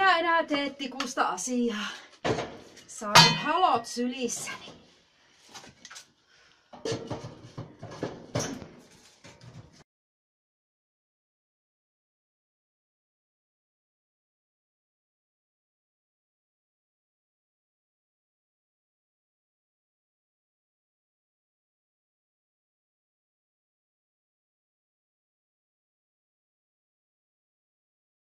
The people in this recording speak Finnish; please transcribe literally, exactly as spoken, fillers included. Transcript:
minä enää tee tikusta asiaa. Saan halot sylissäni.